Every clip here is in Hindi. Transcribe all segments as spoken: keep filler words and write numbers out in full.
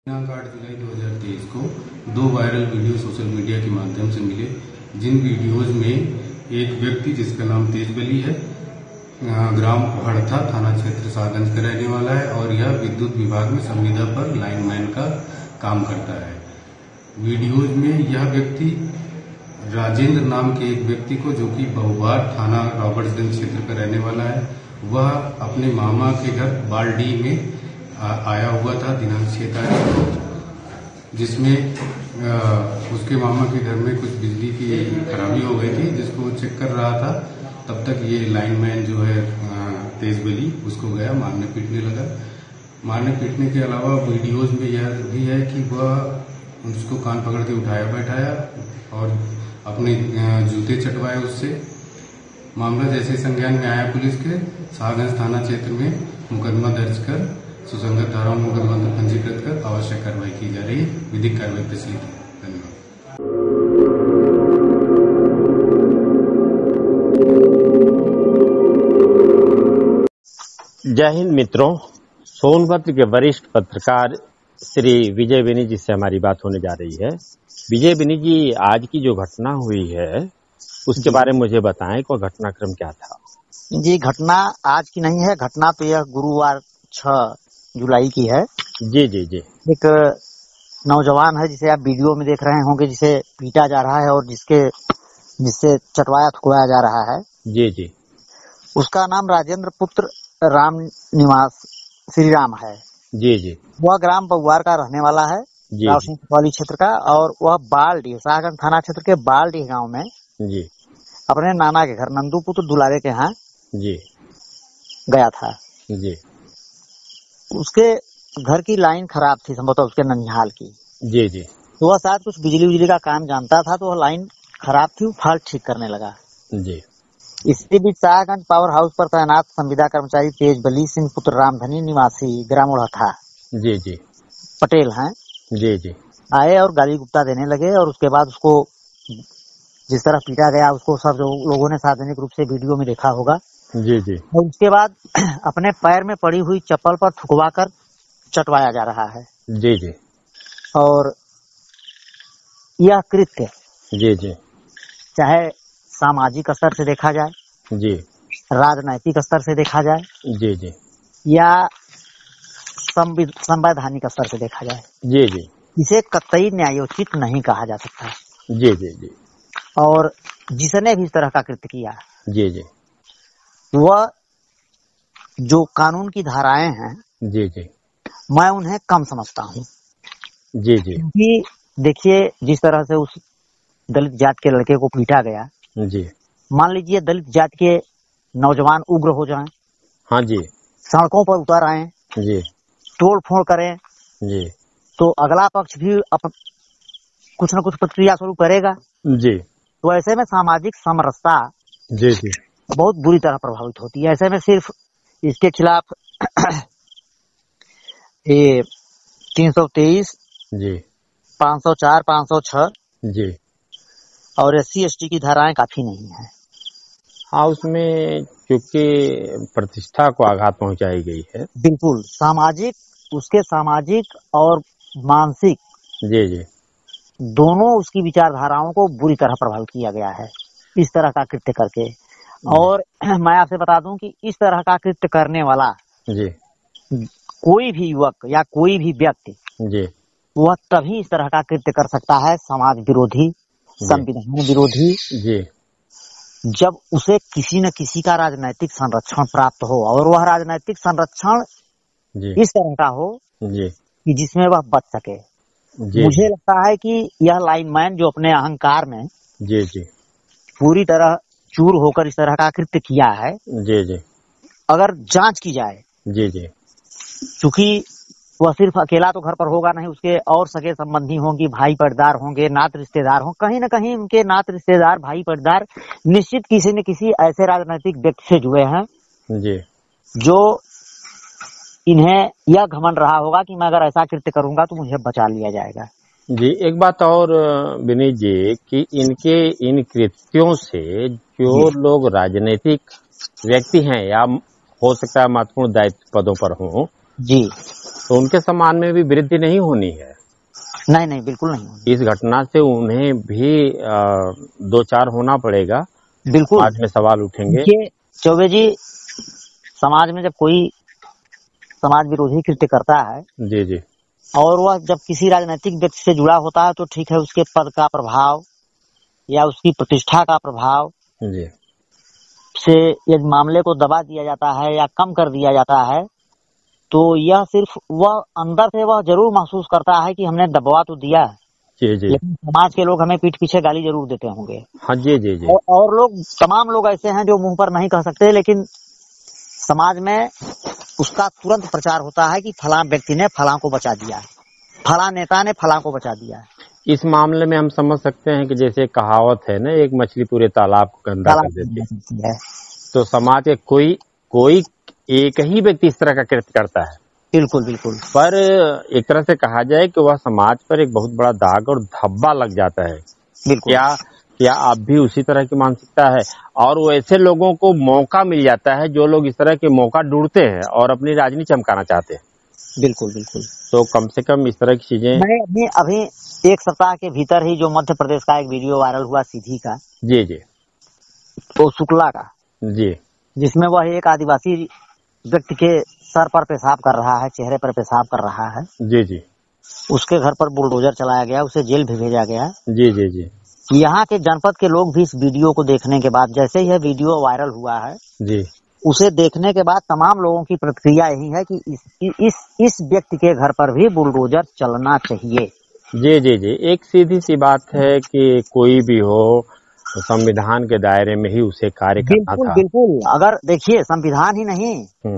दिनांक आठ जुलाई दो हज़ार तेईस को दो वायरल वीडियो सोशल मीडिया के माध्यम से मिले, जिन वीडियोज में एक व्यक्ति जिसका नाम तेजबली है, ग्राम हड़था, थाना क्षेत्र शाहगंज का रहने वाला है और यह विद्युत विभाग में संविदा पर लाइनमैन का काम करता है। वीडियोज में यह व्यक्ति राजेंद्र नाम के एक व्यक्ति को, जो कि बहुबार थाना रॉबर्ट्सगंज क्षेत्र का रहने वाला है, वह अपने मामा के घर बालडी में आया हुआ था दिनांक छह तारीख को, जिसमें आ, उसके मामा के घर में कुछ बिजली की खराबी हो गई थी, जिसको चेक कर रहा था। तब तक ये लाइनमैन जो है तेजबली, उसको गया मारने पीटने लगा। मारने पीटने के अलावा वीडियोज में यह भी है कि वह उसको कान पकड़ के उठाया बैठाया और अपने जूते चटवाए उससे। मामला जैसे संज्ञान में आया पुलिस के, शाहगंज थाना क्षेत्र में मुकदमा दर्ज कर सुसंगत धाराओं में मुकदमा पंजीकृत कर आवश्यक कार्रवाई की जा रही है। विधिक कार्रवाई प्रचलित है। धन्यवाद। जय हिंद मित्रों, सोनभद्र के वरिष्ठ पत्रकार श्री विजय बेनी जी से हमारी बात होने जा रही है। विजय बेनी जी, आज की जो घटना हुई है उसके बारे में मुझे बताएं, कोई घटनाक्रम क्या था? जी, घटना आज की नहीं है। घटना तो यह गुरुवार छह जुलाई की है। जी जी जी। एक नौजवान है जिसे आप वीडियो में देख रहे होंगे, जिसे पीटा जा रहा है और जिसके जिससे चटवाया थुकवाया जा रहा है। जी जी। उसका नाम राजेंद्र पुत्र राम निवास श्री राम है। जी जी। वह ग्राम बउआर का रहने वाला है, वाली क्षेत्र का, और वह बालडी, शाहगंज थाना क्षेत्र के बालडी गांव में जी अपने नाना के घर नंदू पुत्र दुलारे के यहाँ जी गया था। जी। उसके घर की लाइन खराब थी, संभवतः उसके ननिहाल की। जी जी। तो वह शायद कुछ बिजली बिजली का काम जानता था, तो वह लाइन खराब थी, फॉल्ट ठीक करने लगा। जी। इसी बीच शाहगंज पावर हाउस पर तैनात संविदा कर्मचारी तेजबली सिंह पुत्र रामधनी निवासी ग्राम उड़था जी जी पटेल हैं जी जी आए और गाली गुप्ता देने लगे। और उसके बाद उसको जिस तरह पीटा गया, उसको सब लोगों ने सार्वजनिक रूप से वीडियो में देखा होगा। जी जी। और उसके बाद अपने पैर में पड़ी हुई चप्पल पर थुकवा कर चटवाया जा रहा है। जी जी। और यह कृत्य जी जी चाहे सामाजिक स्तर से देखा जाए जी, राजनैतिक स्तर से देखा जाए जी जी, या संवैधानिक स्तर से देखा जाए जी जी, इसे कतई न्यायोचित नहीं कहा जा सकता। जी जी जी। और जिसने भी इस तरह का कृत्य किया जी जी, वह जो कानून की धाराएं हैं जी जी, मैं उन्हें कम समझता हूँ। जी जी। क्योंकि देखिए, जिस तरह से उस दलित जात के लड़के को पीटा गया जी, मान लीजिए दलित जात के नौजवान उग्र हो जाएं, हाँ जी, सड़कों पर उतर आए जी, तोड़ फोड़ करें जी, तो अगला पक्ष भी अप, कुछ न कुछ प्रतिक्रिया स्वरूप करेगा जी। तो ऐसे में सामाजिक समरसता जी जी बहुत बुरी तरह प्रभावित होती है। ऐसे में सिर्फ इसके खिलाफ ये तीन सौ तेईस जी, पाँच सौ चार, पाँच सौ छह जी और एस सी एस टी की धाराएं काफी नहीं है। हाँ, उसमें क्योंकि प्रतिष्ठा को आघात पहुंचाई गई है। बिल्कुल, सामाजिक, उसके सामाजिक और मानसिक जी जी दोनों उसकी विचारधाराओं को बुरी तरह प्रभावित किया गया है इस तरह का कृत्य करके। और मैं आपसे बता दूं कि इस तरह का कृत्य करने वाला जी कोई भी युवक या कोई भी व्यक्ति जी, वह तभी इस तरह का कृत्य कर सकता है समाज विरोधी, संविधान विरोधी जी, जब उसे किसी न किसी का राजनैतिक संरक्षण प्राप्त हो, और वह राजनैतिक संरक्षण जी इस तरह का हो जी कि जिसमें वह बच सके जी। मुझे लगता है कि यह लाइनमैन जो अपने अहंकार में जी जी पूरी तरह चूर होकर इस तरह का कृत्य किया है जी जी, अगर जांच की जाए जी जी, क्योंकि वह सिर्फ अकेला तो घर पर होगा नहीं, उसके और सगे संबंधी होंगे, भाई पर्दार होंगे, नात रिश्तेदार हों, कहीं न कहीं उनके नात रिश्तेदार, भाई पर्दार निश्चित किसी न किसी ऐसे राजनीतिक व्यक्ति से जुड़े हैं जी, जो इन्हें यह घमंड रहा होगा कि मैं अगर ऐसा कृत्य करूंगा तो मुझे बचा लिया जाएगा जी। एक बात और विनीत जी, कि इनके इन कृत्यों से जो लोग राजनीतिक व्यक्ति हैं या हो सकता है महत्वपूर्ण दायित्व पदों पर हों, जी। तो उनके सम्मान में भी वृद्धि नहीं होनी है? नहीं नहीं, बिल्कुल नहीं। इस घटना से उन्हें भी आ, दो चार होना पड़ेगा। बिल्कुल, बाद में सवाल उठेंगे। चौबे जी, समाज में जब कोई समाज विरोधी कृत्य करता है, जी जी, और वह जब किसी राजनीतिक व्यक्ति से जुड़ा होता है तो ठीक है, उसके पद का प्रभाव या उसकी प्रतिष्ठा का प्रभाव जी से यदि मामले को दबा दिया जाता है या कम कर दिया जाता है, तो यह सिर्फ वह अंदर से वह जरूर महसूस करता है कि हमने दबवा तो दिया है, जी जी, लेकिन समाज के लोग हमें पीठ पीछे गाली जरूर देते होंगे। हाँ जी जी जी। और, और लोग, तमाम लोग ऐसे हैं जो मुंह पर नहीं कह सकते, लेकिन समाज में उसका तुरंत प्रचार होता है कि फलां व्यक्ति ने फलां को बचा दिया है, फलां नेता ने फलां को बचा दिया है। इस मामले में हम समझ सकते हैं कि जैसे कहावत है ना, एक मछली पूरे तालाब को गंदा कर देती है, तो समाज के कोई कोई एक ही व्यक्ति इस तरह का कृत्य करता है। बिल्कुल बिल्कुल। पर एक तरह से कहा जाए कि वह समाज पर एक बहुत बड़ा दाग और धब्बा लग जाता है। बिल्कुल। क्या क्या आप भी उसी तरह की मानसिकता है? और वैसे लोगों को मौका मिल जाता है जो लोग इस तरह के मौका ढूंढते हैं और अपनी राजनीति चमकाना चाहते हैं। बिल्कुल बिल्कुल। तो कम से कम इस तरह की चीजें, मैं अभी अभी एक सप्ताह के भीतर ही जो मध्य प्रदेश का एक वीडियो वायरल हुआ सीधी का, जी जी, तो शुक्ला का, जी, जिसमें वह एक आदिवासी व्यक्ति के सर पर पेशाब कर रहा है, चेहरे पर पेशाब कर रहा है, जी जी, उसके घर पर बुलडोजर चलाया गया, उसे जेल भी भेजा गया। जी जी जी। यहाँ के जनपद के लोग भी इस वीडियो को देखने के बाद, जैसे यह वीडियो वायरल हुआ है, जी, उसे देखने के बाद तमाम लोगों की प्रतिक्रिया यही है कि इस इस इस व्यक्ति के घर पर भी बुलडोजर चलना चाहिए। जी जी जी। एक सीधी सी बात है कि कोई भी हो, संविधान के दायरे में ही उसे कार्य करना था। बिल्कुल। अगर देखिए, संविधान ही नहीं,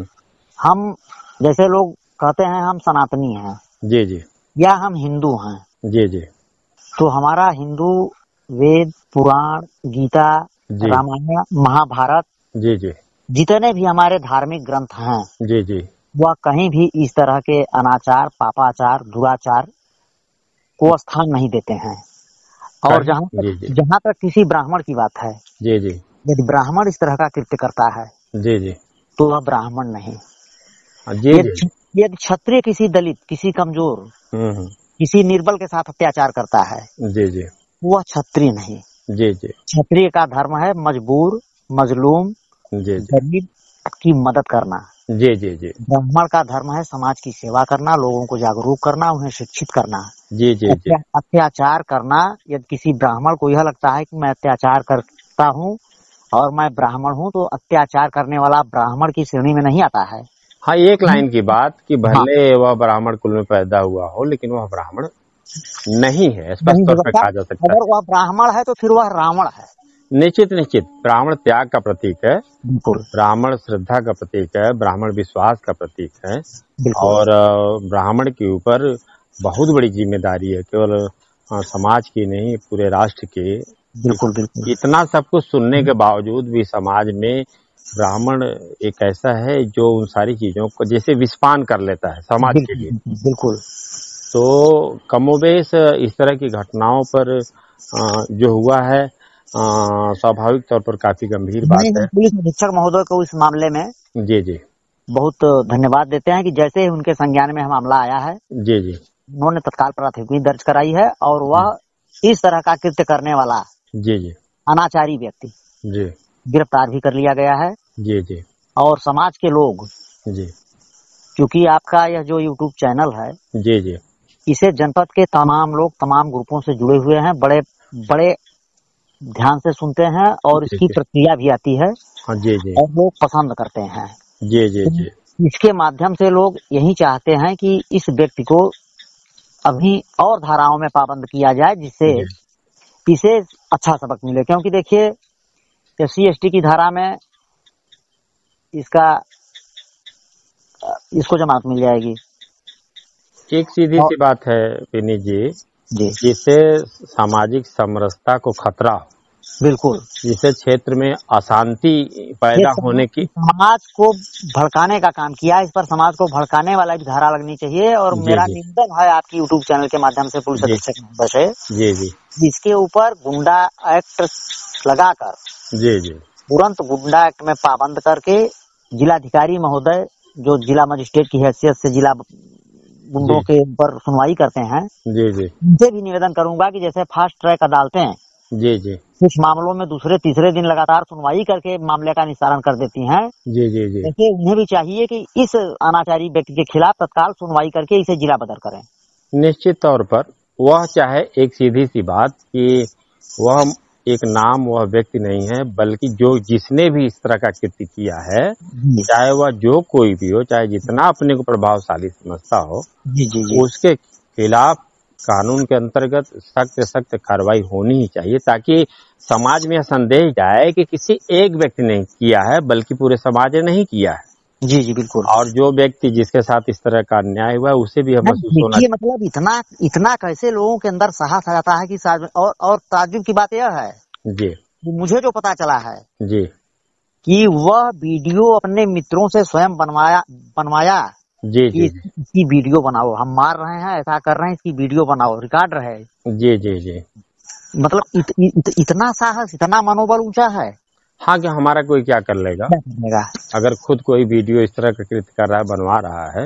हम जैसे लोग कहते हैं हम सनातनी हैं, जी जी, या हम हिंदू हैं, जी जी, तो हमारा हिंदू वेद, पुराण, गीता, रामायण, महाभारत, जी जी, जितने भी हमारे धार्मिक ग्रंथ हैं, जी जी, वह कहीं भी इस तरह के अनाचार, पापाचार, दुराचार को स्थान नहीं देते हैं। और जहाँ तक जहाँ तक किसी ब्राह्मण की बात है, जी जी, यदि ब्राह्मण इस तरह का कृत्य करता है, जी जी, तो वह ब्राह्मण नहीं। यदि क्षत्रिय किसी दलित, किसी कमजोर, किसी निर्बल के साथ अत्याचार करता है, जी जी, वह क्षत्रिय नहीं। जी जी। क्षत्रिय का धर्म है मजबूर, मजलूम, गरीब की मदद करना। जी जी जी। ब्राह्मण का धर्म है समाज की सेवा करना, लोगों को जागरूक करना, उन्हें शिक्षित करना। जी जी जी। अत्याचार करना, यदि किसी ब्राह्मण को यह लगता है कि मैं अत्याचार करता हूँ और मैं ब्राह्मण हूँ, तो अत्याचार करने वाला ब्राह्मण की श्रेणी में नहीं आता है। हाँ, एक लाइन की बात कि भले हाँ, वह ब्राह्मण कुल में पैदा हुआ हो, लेकिन वह ब्राह्मण नहीं है, स्पष्ट तौर पर कहा जा सकता है। अगर वह ब्राह्मण है तो फिर वह रावण है। निश्चित निश्चित। ब्राह्मण त्याग का प्रतीक है, ब्राह्मण श्रद्धा का प्रतीक है, ब्राह्मण विश्वास का प्रतीक है, और ब्राह्मण के ऊपर बहुत बड़ी जिम्मेदारी है, केवल समाज की नहीं, पूरे राष्ट्र की। बिल्कुल बिल्कुल। इतना सब कुछ सुनने के बावजूद भी समाज में ब्राह्मण एक ऐसा है जो उन सारी चीजों को जैसे विस्पान कर लेता है समाज के लिए। बिल्कुल। तो कमोबेश इस तरह की घटनाओं पर जो हुआ है, स्वाभाविक तौर पर काफी गंभीर बात है। पुलिस अधीक्षक महोदय को इस मामले में जी जी बहुत धन्यवाद देते हैं कि जैसे ही उनके संज्ञान में मामला आया है, जी जी, उन्होंने तत्काल प्राथमिकी दर्ज कराई है और वह इस तरह का कृत्य करने वाला जी जी अनाचारी व्यक्ति जी गिरफ्तार भी कर लिया गया है। जी जी। और समाज के लोग जी, क्योंकि आपका यह जो यूट्यूब चैनल है, जी जी, इसे जनपद के तमाम लोग तमाम ग्रुपों से जुड़े हुए हैं, बड़े बड़े ध्यान से सुनते हैं और इसकी प्रतिक्रिया भी आती है। हाँ, जी जी, और लोग पसंद करते हैं। जी जी जी। इसके माध्यम से लोग यही चाहते हैं कि इस व्यक्ति को अभी और धाराओं में पाबंद किया जाए, जिससे इसे अच्छा सबक मिले। क्योंकि देखिए, एस सी एस टी की धारा में इसका इसको जमानत मिल जाएगी। एक सीधी सी बात है विनीत जी, जी, जिससे सामाजिक समरसता को खतरा, बिल्कुल, जिससे क्षेत्र में अशांति पैदा होने की, समाज को भड़काने का काम किया। इस पर समाज को भड़काने वाला भी धारा लगनी चाहिए। और मेरा निवेदन है आपकी यूट्यूब चैनल के माध्यम से पुलिस अधीक्षक महोदय से, जी जी, इसके ऊपर गुंडा एक्ट लगाकर, जी जी, तुरंत गुंडा एक्ट में पाबंद करके जिलाधिकारी महोदय जो जिला मजिस्ट्रेट की हैसियत से जिला गुंडों के ऊपर सुनवाई करते हैं, जी जी, उनसे भी निवेदन करूंगा कि जैसे फास्ट ट्रैक अदालतें जी जी कुछ मामलों में दूसरे तीसरे दिन लगातार सुनवाई करके मामले का निस्तारण कर देती हैं, जी जी जी, जैसे उन्हें भी चाहिए कि इस अनाचारी व्यक्ति के खिलाफ तत्काल सुनवाई करके इसे जिला बदर करें। निश्चित तौर पर वह चाहे एक सीधी सी बात कि वह एक नाम वह व्यक्ति नहीं है, बल्कि जो जिसने भी इस तरह का कृत्य किया है, चाहे वह जो कोई भी हो, चाहे जितना अपने को प्रभावशाली समझता हो, जी जी जी, उसके खिलाफ कानून के अंतर्गत सख्त सख्त कार्रवाई होनी ही चाहिए, ताकि समाज में यह संदेह जाए कि किसी एक व्यक्ति ने किया है बल्कि पूरे समाज ने नहीं किया है। जी जी बिल्कुल। और जो व्यक्ति जिसके साथ इस तरह का अन्याय हुआ है उसे भी हम महसूस होना चाहिए। मतलब इतना इतना कैसे लोगों के अंदर साहस आ जाता है कि और और ताज्जुब की बात यह है जी, मुझे जो पता चला है जी कि वह वीडियो अपने मित्रों से स्वयं बनवाया बनवाया जी जी, इसकी वीडियो बनाओ, हम मार रहे हैं, ऐसा कर रहे हैं, इसकी वीडियो बनाओ, रिकॉर्ड रहे। जी जी जी, मतलब इत, इत, इतना साहस, इतना मनोबल ऊंचा है। हाँ, कि हमारा कोई क्या कर लेगा, क्या करेगा? अगर खुद कोई वीडियो इस तरह का कृत्य कर रहा है, बनवा रहा है,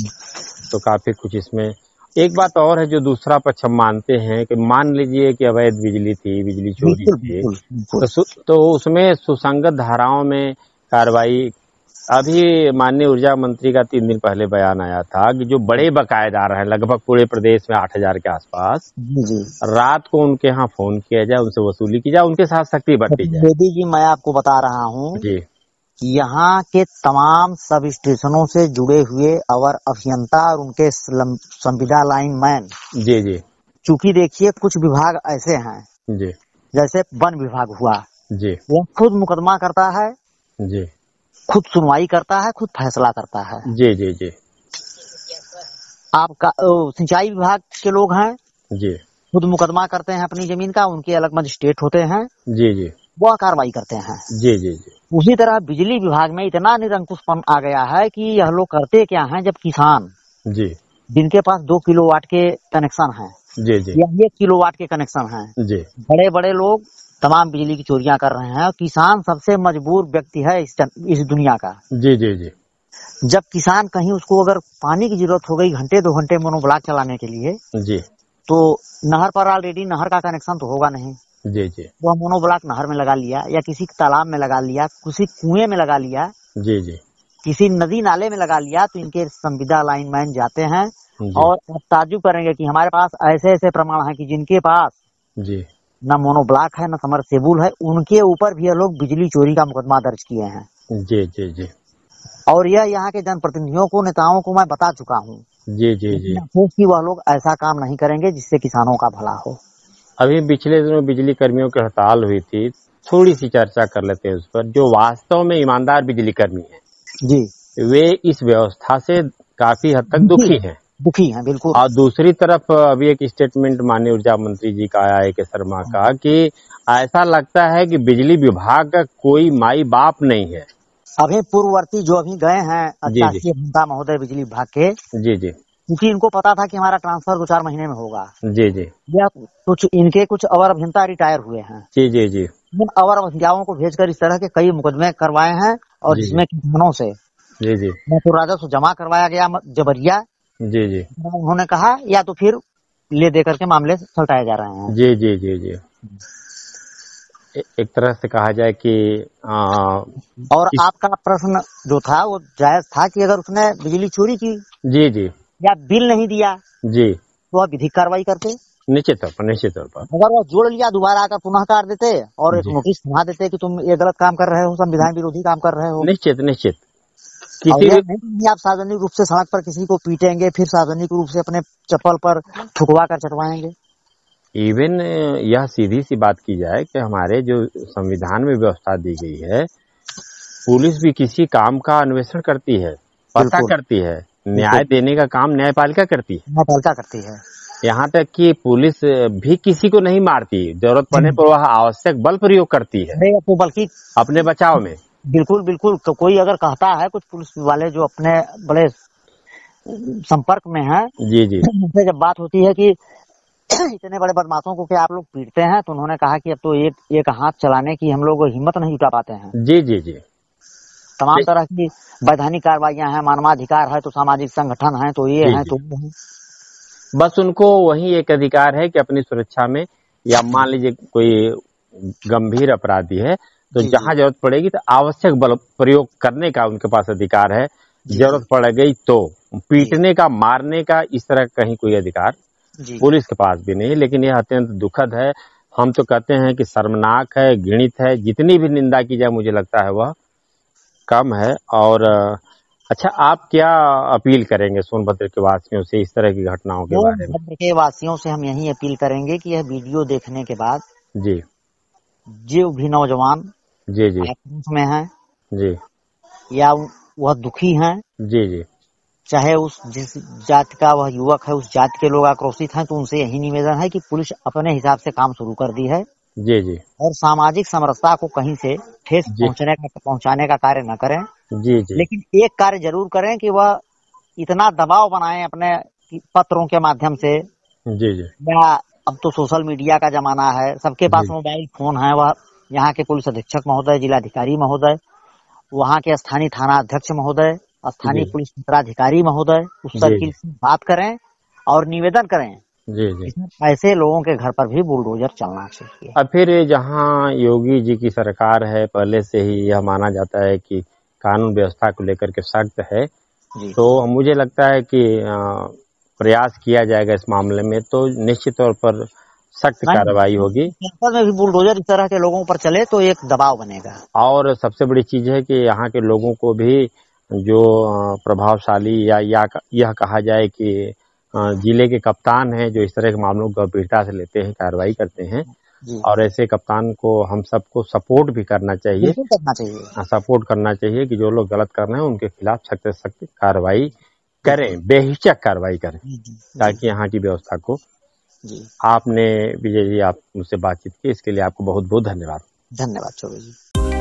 तो काफी कुछ इसमें। एक बात और है जो दूसरा पक्ष हम मानते हैं कि मान लीजिए कि अवैध बिजली थी, बिजली चोरी थी, तो, तो उसमें सुसंगत धाराओं में कार्रवाई। अभी माननीय ऊर्जा मंत्री का तीन दिन पहले बयान आया था कि जो बड़े बकायेदार हैं, लगभग पूरे प्रदेश में आठ हजार के आसपास, जी, रात को उनके यहाँ फोन किया जाए, उनसे वसूली की जाए, उनके साथ सख्ती बरती जाए। मोदी जी, मैं आपको बता रहा हूँ जी, यहाँ के तमाम सब स्टेशनों से जुड़े हुए अवर अभियंता और उनके संविदा लाइन मैन, जी जी, चूंकि देखिए कुछ विभाग ऐसे हैं जी, जैसे वन विभाग हुआ जी, वो खुद मुकदमा करता है जी, खुद सुनवाई करता है, खुद फैसला करता है। जी जी जी, आपका सिंचाई विभाग के लोग हैं जी, खुद मुकदमा करते हैं अपनी जमीन का, उनके अलग मजिस्ट्रेट होते हैं जी जी, वह कार्रवाई करते हैं। जी जी जी, उसी तरह बिजली विभाग में इतना निरंकुशपन आ गया है कि यह लोग करते क्या हैं, जब किसान जी, जिनके पास दो किलोवाट के कनेक्शन हैं जी जी, या एक किलोवाट के कनेक्शन हैं जी, बड़े बड़े लोग तमाम बिजली की चोरियां कर रहे हैं। किसान सबसे मजबूर व्यक्ति है इस, इस दुनिया का जी जी जी। जब किसान कहीं उसको अगर पानी की जरूरत हो गई घंटे दो घंटे मोनोब्लॉक चलाने के लिए जी, तो नहर पर ऑलरेडी नहर का कनेक्शन तो होगा नहीं जी जी, वो मोनोब्लॉक नहर में लगा लिया, या किसी तालाब में लगा लिया, किसी कुएं में लगा लिया जी जी, किसी नदी नाले में लगा लिया, तो इनके संविदा लाइनमैन जाते हैं और आप ताज्जुब करेंगे कि हमारे पास ऐसे ऐसे प्रमाण है कि जिनके पास जी न मोनोब्लॉक है न समरसेबुल है, उनके ऊपर भी ये लोग बिजली चोरी का मुकदमा दर्ज किए हैं जी जी जी। और यह यहाँ के जनप्रतिनिधियों को, नेताओं को मैं बता चुका हूँ जी जी जी, कि वह लोग ऐसा काम नहीं करेंगे जिससे किसानों का भला हो। अभी पिछले दिनों बिजली कर्मियों की हड़ताल हुई थी, थोड़ी सी चर्चा कर लेते हैं उस पर। जो वास्तव में ईमानदार बिजली कर्मी हैं जी, वे इस व्यवस्था से काफी हद तक दुखी हैं दुखी हैं बिल्कुल। और दूसरी तरफ अभी एक स्टेटमेंट माननीय ऊर्जा मंत्री जी का आया है के शर्मा का, कि ऐसा लगता है कि बिजली विभाग का कोई माई बाप नहीं है। अभी पूर्ववर्ती जो अभी गए हैं अचानक महोदय बिजली विभाग के जी जी, क्योंकि इनको पता था कि हमारा ट्रांसफर दो चार महीने में होगा जी जी, या कुछ इनके कुछ अवर अभियंता रिटायर हुए हैं जी जी जी, इन अवर अभियंताओं को भेजकर इस तरह के कई मुकदमे करवाए हैं, और जिसमें किसानों से जी जी न तो राजस्व जमा करवाया गया जबरिया जी जी, उन्होंने कहा, या तो फिर ले दे करके मामले सलटाए जा रहे हैं जी जी जी जी। एक तरह से कहा जाए कि आ, और आपका प्रश्न जो था वो जायज था कि अगर उसने बिजली चोरी की जी जी, या बिल नहीं दिया जी, तो वह विधिक कार्रवाई करते निश्चित तौर पर निश्चित तौर पर। अगर वह जोड़ लिया दोबारा आकर पुनः कर देते और एक नोटिस सुना देते कि तुम ये गलत काम कर रहे हो, संविधान विरोधी काम कर रहे हो। निश्चित निश्चित, किसी नहीं आप सार्वजनिक रूप से सड़क पर किसी को पीटेंगे, फिर सार्वजनिक रूप से अपने चप्पल पर थुकवा कर चटवाएंगे। इवन यह सीधी सी बात की जाए कि हमारे जो संविधान में व्यवस्था दी गई है, पुलिस भी किसी काम का अन्वेषण करती है, पता करती है, न्याय देने का काम न्यायपालिका करती है न्यायपालिका करती है। यहाँ तक कि पुलिस भी किसी को नहीं मारती, जरूरत पड़ने पर वह आवश्यक बल प्रयोग करती है, तो बल्कि अपने बचाव में। बिल्कुल बिल्कुल, तो कोई अगर कहता है, कुछ पुलिस वाले जो अपने बड़े संपर्क में हैं जी जी, उनसे जब बात होती है कि इतने बड़े बदमाशों को क्या आप लोग पीटते हैं, तो उन्होंने कहा कि अब तो एक एक हाथ चलाने की हम लोग हिम्मत नहीं जुटा पाते हैं जी जी जी। तमाम तरह की वैधानिक कार्रवाइयां हैं, मानवाधिकार है तो सामाजिक संगठन है तो ये है तो वो है। बस उनको वही एक अधिकार है कि अपनी सुरक्षा में, या मान लीजिए कोई गंभीर अपराधी है तो जहां जरूरत पड़ेगी तो आवश्यक बल प्रयोग करने का उनके पास अधिकार है। जरूरत पड़ गई तो पीटने का, मारने का, इस तरह कहीं कोई अधिकार पुलिस के पास भी नहीं है। लेकिन यह अत्यंत दुखद है। हम तो कहते हैं कि शर्मनाक है, घृणित है। जितनी भी निंदा की जाए मुझे लगता है वह कम है। और अच्छा, आप क्या अपील करेंगे सोनभद्र के वासियों से इस तरह की घटनाओं के बारे में? सोनभद्र के वासियों से हम यही अपील करेंगे कि यह वीडियो देखने के बाद जी जो भी नौजवान जी जी आक्रोश में हैं जी या वह दुखी हैं, जी जी चाहे उस जिस जाति का वह युवक है उस जाति के लोग आक्रोशित हैं, तो उनसे यही निवेदन है कि पुलिस अपने हिसाब से काम शुरू कर दी है जी जी और सामाजिक समरसता को कहीं से ठेस पहुंचने का पहुंचाने का कार्य न करें। जी जी लेकिन एक कार्य जरूर करें कि वह इतना दबाव बनाएं अपने पत्रों के माध्यम से, जी जी या अब तो सोशल मीडिया का जमाना है, सबके पास मोबाइल फोन है। वह यहाँ के पुलिस अधीक्षक महोदय, जिलाधिकारी महोदय, वहाँ के स्थानीय थाना अध्यक्ष महोदय, स्थानीय पुलिस पदाधिकारी महोदय उस सर्किल से बात करें और निवेदन करें जी जी ऐसे लोगों के घर पर भी बुलडोजर चलना चाहिए। अब फिर जहाँ योगी जी की सरकार है, पहले से ही यह माना जाता है कि कानून व्यवस्था को लेकर के सख्त है, तो मुझे लगता है कि प्रयास किया जाएगा इस मामले में, तो निश्चित तौर पर सख्त कार्रवाई होगी। में भी बुलडोजर इस तरह के लोगों पर चले तो एक दबाव बनेगा। और सबसे बड़ी चीज है कि यहाँ के लोगों को भी जो प्रभावशाली या या यह कहा जाए कि जिले के कप्तान हैं, जो इस तरह के मामलों को गंभीरता से लेते हैं, कार्रवाई करते हैं, और ऐसे कप्तान को हम सबको सपोर्ट भी करना चाहिए, करना चाहिए सपोर्ट करना चाहिए कि जो लोग गलत कर रहे हैं उनके खिलाफ सख्त से सख्त कार्रवाई करें, बेहिचक कार्रवाई करें, ताकि यहाँ की व्यवस्था को। जी आपने विजय जी, आप मुझसे बातचीत की, इसके लिए आपको बहुत बहुत धन्यवाद। धन्यवाद चौबे जी।